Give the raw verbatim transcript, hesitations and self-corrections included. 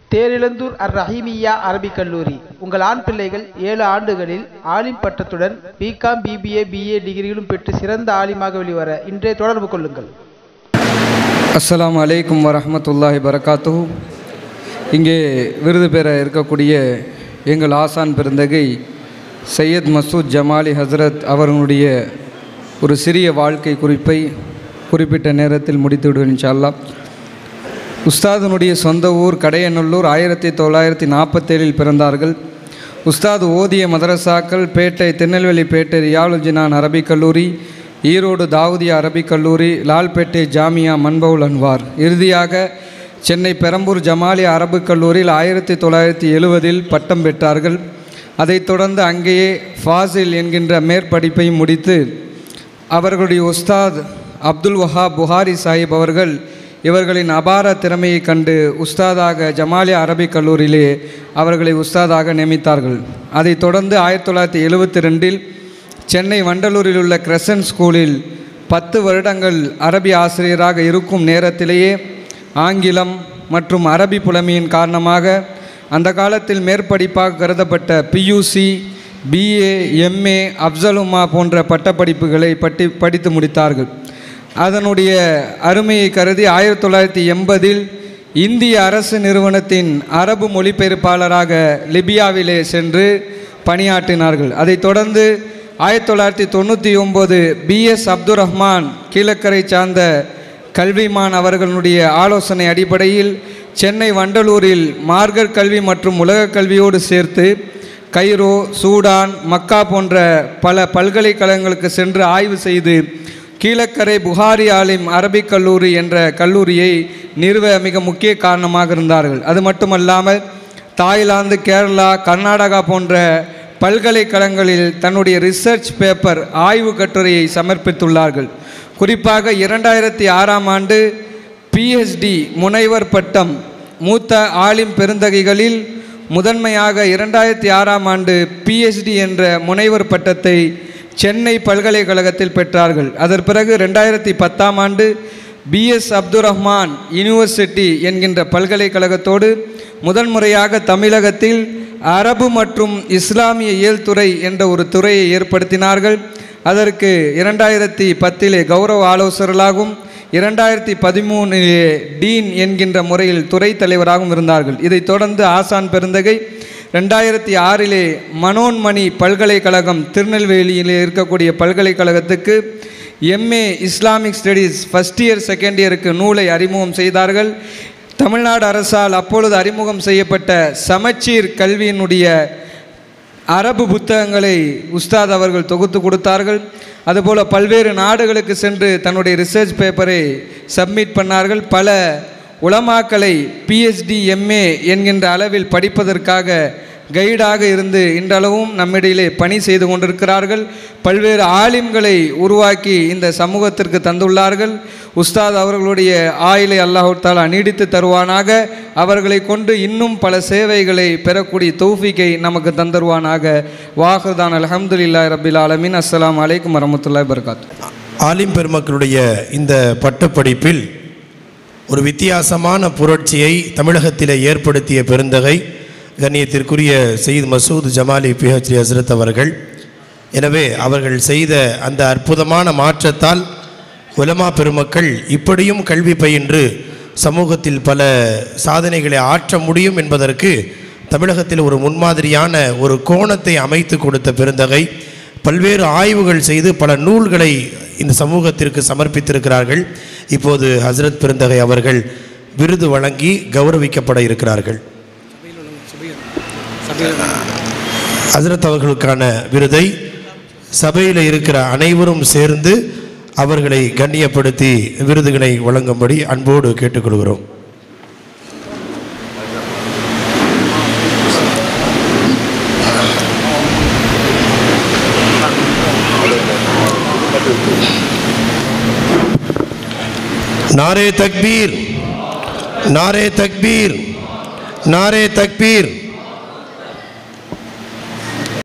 தேரிழந்தூர் அர் ரஹீமியா அரபிக் கல்லூரி. உங்கள் ஆண் பிள்ளைகள் ஏழு ஆண்டுகளில் ஆலிம் பட்டத்துடன் பிகாம் பிபிஏ பிஏ டிகிரிகளும் பெற்று சிறந்த ஆலிமாக வெளிவர இன்றே தொடர்பு கொள்ளுங்கள். அஸ்ஸலாமு அலைக்கும் வரஹ்மத்துல்லாஹி பரகாத்துஹு. இங்கே விருது பெற இருக்கக்கூடிய எங்கள் ஆசான் பெருந்தகை சையத் மசூத் ஜமாலி ஹசரத் அவர்களுடைய ஒரு சிறிய வாழ்க்கை குறிப்பை குறிப்பிட்ட நேரத்தில் முடித்துவிடுவேன் இன்ஷா அல்லாஹ். உஸ்தாதனுடைய சொந்த ஊர் கடையநல்லூர். ஆயிரத்தி தொள்ளாயிரத்தி நாற்பத்தேழில் பிறந்தார்கள். உஸ்தாத் ஓதிய மதரசாக்கள் பேட்டை திருநெல்வேலி பேட்டை ரியாலுல் ஜினான் அரபிக் கல்லூரி, ஈரோடு தாவூதியா அரபிக் கல்லூரி, லால்பேட்டை ஜாமியா மன்பவுல் அன்வார். இறுதியாக சென்னை பெரம்பூர் ஜமாலியா அரபிக் கல்லூரியில் ஆயிரத்தி தொள்ளாயிரத்தி எழுபதில் பட்டம் பெற்றார்கள். அதைத் தொடர்ந்து அங்கேயே ஃபாசில் என்கின்ற மேற்படிப்பையும் முடித்து அவர்களுடைய உஸ்தாத் அப்துல் வஹாப் புகாரி சாஹிப் அவர்கள் இவர்களின் அபார திறமையை கண்டு உஸ்தாதாக ஜமாலியா அரபிக் கல்லூரியிலே அவர்களை உஸ்தாதாக நியமித்தார்கள். அதைத் தொடர்ந்து ஆயிரத்தி தொள்ளாயிரத்தி எழுபத்தி ரெண்டில் சென்னை வண்டலூரில் உள்ள கிரசன்ட் ஸ்கூலில் பத்து வருடங்கள் அரபி ஆசிரியராக இருக்கும் நேரத்திலேயே ஆங்கிலம் மற்றும் அரபி புலமையின் காரணமாக அந்த காலத்தில் மேற்படிப்பாக கருதப்பட்ட பியூசி, பிஏ, எம்ஏ, அப்சலுமா போன்ற பட்டப்படிப்புகளை பட்டி படித்து முடித்தார்கள். அதனுடைய அருமையை கருதி ஆயிரத்தி தொள்ளாயிரத்தி எண்பதில் இந்திய அரசு நிறுவனத்தின் அரபு மொழிபெயர்ப்பாளராக லிபியாவிலே சென்று பணியாற்றினார்கள். அதைத் தொடர்ந்து ஆயிரத்தி தொள்ளாயிரத்தி தொண்ணூற்றி ஒம்பது பிஎஸ் அப்துல் ரஹ்மான் கீழக்கரை சார்ந்த கல்விமான் அவர்களுடைய ஆலோசனை அடிப்படையில் சென்னை வண்டலூரில் மார்க்கர் கல்வி மற்றும் உலக கல்வியோடு சேர்த்து கைரோ, சூடான், மக்கா போன்ற பல பல்கலைக்கழகங்களுக்கு சென்று ஆய்வு செய்து கீழக்கரை புகாரி ஆலிம் அரபிக் கல்லூரி என்ற கல்லூரியை நிறுவ மிக முக்கிய காரணமாக இருந்தார்கள். அது மட்டுமல்லாமல் தாய்லாந்து, கேரளா, கர்நாடகா போன்ற பல்கலைக்கழகங்களில் தன்னுடைய ரிசர்ச் பேப்பர் ஆய்வு கட்டுரையை சமர்ப்பித்துள்ளார்கள். குறிப்பாக இரண்டாயிரத்தி ஆறாம் ஆண்டு பிஹெச்டி முனைவர் பட்டம் மூத்த ஆலிம் பெருந்தகைகளில் முதன்மையாக இரண்டாயிரத்தி ஆறாம் ஆண்டு பிஹெச்டி என்ற முனைவர் பட்டத்தை சென்னை பல்கலைக்கழகத்தில் பெற்றார்கள். அதன் பிறகு ரெண்டாயிரத்தி பத்தாம் ஆண்டு பிஎஸ் அப்துல் ரஹ்மான் யூனிவர்சிட்டி என்கின்ற பல்கலைக்கழகத்தோடு முதன்முறையாக தமிழகத்தில் அரபு மற்றும் இஸ்லாமிய இயல் துறை என்ற ஒரு துறையை ஏற்படுத்தினார்கள். அதற்கு இரண்டாயிரத்தி பத்திலே கௌரவ ஆலோசகர்களாகவும் இரண்டாயிரத்தி பதிமூணிலே டீன் என்கின்ற முறையில் துறை தலைவராகவும் இருந்தார்கள். இதைத் தொடர்ந்து ஆசான் பெருந்தகை ரெண்டாயிரத்தி ஆறிலே மனோன்மணி பல்கலைக்கழகம் திருநெல்வேலியிலே இருக்கக்கூடிய பல்கலைக்கழகத்துக்கு MA Islamic studies first year second இயருக்கு நூலை அறிமுகம் செய்தார்கள். தமிழ்நாடு அரசால் அப்பொழுது அறிமுகம் செய்யப்பட்ட சமச்சீர் கல்வியினுடைய அரபு புத்தகங்களை உஸ்தாத் அவர்கள் தொகுத்து கொடுத்தார்கள். அதுபோல் பல்வேறு நாடுகளுக்கு சென்று தன்னுடைய ரிசர்ச் பேப்பரை சப்மிட் பண்ணார்கள். பல உலமாக்களை பிஹெச்டி, எம்ஏ என்கின்ற அளவில் படிப்பதற்காக கைடாக இருந்து இன்றளவும் நம்மிடையிலே பணி செய்து கொண்டிருக்கிறார்கள். பல்வேறு ஆலிம்களை உருவாக்கி இந்த சமூகத்திற்கு தந்துள்ளார்கள். உஸ்தாத் அவர்களுடைய ஆயிலை அல்லாஹ் தஆலா நீடித்து தருவானாக. அவர்களை கொண்டு இன்னும் பல சேவைகளை பெறக்கூடிய தௌஃபீக்கை நமக்கு தந்தருவானாக. வாஹிதான் அல்ஹம்துலில்லாஹி ரப்பில் ஆலமீன். அஸ்ஸலாமு அலைக்கும் வரஹ்மத்துல்லாஹி வபரகாத்துஹு. ஆலிம் பெருமக்களுடைய இந்த பட்டப்படிப்பில் ஒரு வித்தியாசமான புரட்சியை தமிழகத்தில் ஏற்படுத்திய பெருந்தகை கண்ணியத்திற்குரிய சையத் மசூத் ஜமாலி பிஹெச்டி ஹஸ்ரத் அவர்கள். எனவே அவர்கள் செய்த அந்த அற்புதமான மாற்றத்தால் உலமா பெருமக்கள் இப்படியும் கல்வி பயின்று சமூகத்தில் பல சாதனைகளை ஆற்ற முடியும் என்பதற்கு தமிழகத்தில் ஒரு முன்மாதிரியான ஒரு கோணத்தை அமைத்து கொடுத்த பெருந்தகை. பல்வேறு ஆய்வுகள் செய்து பல நூல்களை இந்த சமூகத்திற்கு சமர்ப்பித்திருக்கிறார்கள். இப்போது ஹஸ்ரத் பெருந்தகை அவர்கள் விருது வழங்கி கௌரவிக்கப்பட இருக்கிறார்கள். ஹஸ்ரத் அவர்களுக்கான விருதை சபையில் இருக்கிற அனைவரும் சேர்ந்து அவர்களை கண்ணியப்படுத்தி விருதுகளை வழங்கும்படி அன்போடு கேட்டுக்கொள்கிறோம். नारे तकबीर, नारे तकबीर, नारे तकबीर.